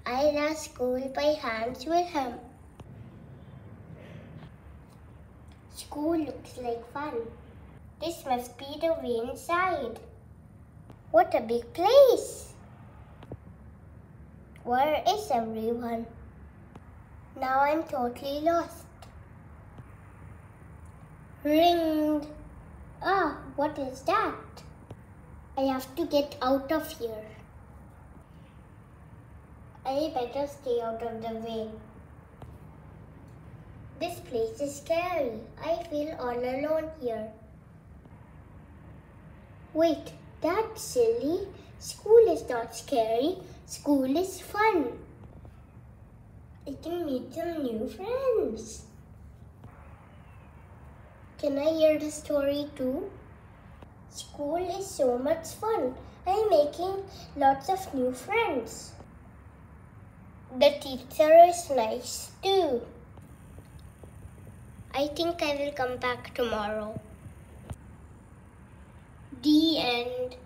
I love school by Hans Wilhelm. School looks like fun. This must be the way inside. What a big place! Where is everyone? Now I'm totally lost. Ring! Ah, what is that? I have to get out of here. I better stay out of the way. This place is scary. I feel all alone here. Wait, that's silly. School is not scary. School is fun. I can meet some new friends. Can I hear the story too? School is so much fun. I'm making lots of new friends. The teacher is nice too. I think I will come back tomorrow. The end.